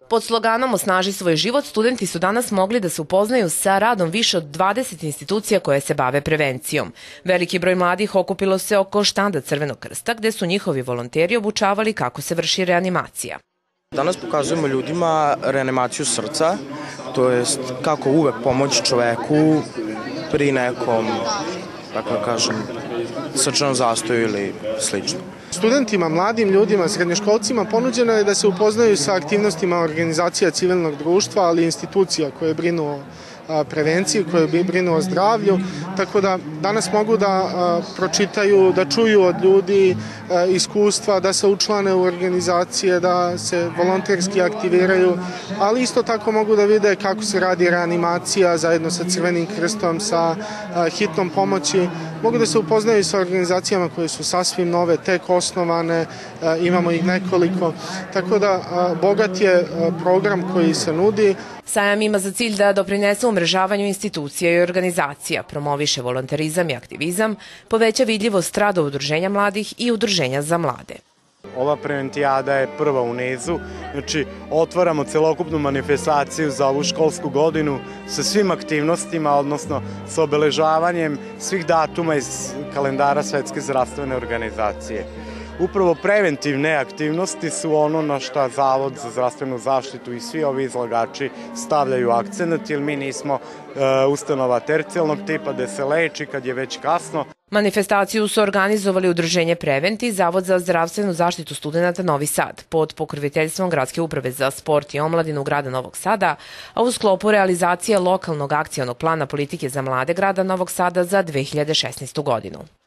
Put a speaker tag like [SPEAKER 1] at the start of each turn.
[SPEAKER 1] Pod sloganom Osnaži svoj život, studenti su danas mogli da se upoznaju sa radom više od 20 institucija koje se bave prevencijom. Veliki broj mladih okupilo se oko štanda Crvenog krsta, gde su njihovi volonteri obučavali kako se vrši reanimacija.
[SPEAKER 2] Danas pokazujemo ljudima reanimaciju srca, to jest kako uvek pomoći čoveku pri nekom, tako da kažem, srčanom zastoju ili slično.
[SPEAKER 3] Studentima, mladim ljudima, srednjoškolcima ponuđeno je da se upoznaju sa aktivnostima organizacija civilnog društva, ali i institucija koje brinu o prevenciji, koje brinu o zdravlju, tako da danas mogu da pročitaju, da čuju od ljudi iskustva, da se učlane u organizacije, da se volonterski aktiviraju, ali isto tako mogu da vide kako se radi reanimacija zajedno sa Crvenim krstom, sa hitnom pomoći. Mogu da se upoznaju sa organizacijama koje su sasvim nove, tek osnovane, imamo ih nekoliko, tako da bogat je program koji se nudi.
[SPEAKER 1] Sajam ima za cilj da doprinese umrežavanju institucija i organizacija, promoviše volonterizam i aktivizam, poveća vidljivost rada udruženja mladih i udruženja za mlade.
[SPEAKER 4] Ova preventijada je prva u nizu, znači otvaramo celokupnu manifestaciju za ovu školsku godinu sa svim aktivnostima, odnosno sa obeležavanjem svih datuma iz kalendara Svetske zdravstvene organizacije. Upravo preventivne aktivnosti su ono na šta Zavod za zdravstvenu zaštitu i svi ovi izlagači stavljaju akcenat, jer mi nismo ustanova tercijalnog tipa gde se leči kad je već kasno.
[SPEAKER 1] Manifestaciju su organizovali Udruženje Prevent i Zavod za zdravstvenu zaštitu studenata Novi Sad pod pokroviteljstvom Gradske uprave za sport i omladinu grada Novog Sada, a u sklopu realizacije lokalnog akcionog plana politike za mlade grada Novog Sada za 2016. godinu.